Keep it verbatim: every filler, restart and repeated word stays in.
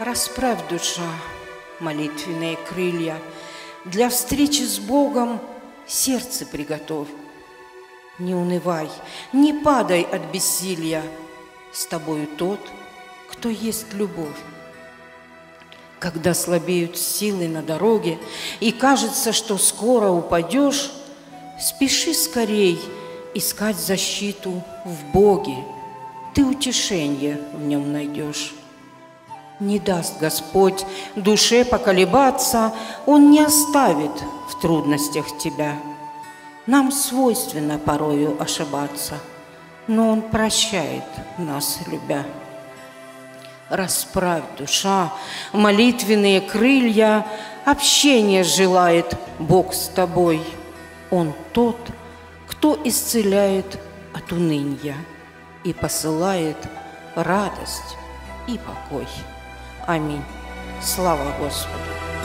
Расправь, душа, молитвенные крылья, для встречи с Богом сердце приготовь. Не унывай, не падай от бессилия, с тобою тот, кто есть любовь. Когда слабеют силы на дороге, и кажется, что скоро упадешь, спеши скорей искать защиту в Боге, ты утешение в нем найдешь. Не даст Господь душе поколебаться, Он не оставит в трудностях тебя. Нам свойственно порою ошибаться, но Он прощает нас, любя. Расправь, душа, молитвенные крылья, общение желает Бог с тобой. Он тот, кто исцеляет от уныния и посылает радость и покой. Аминь. Слава Господу!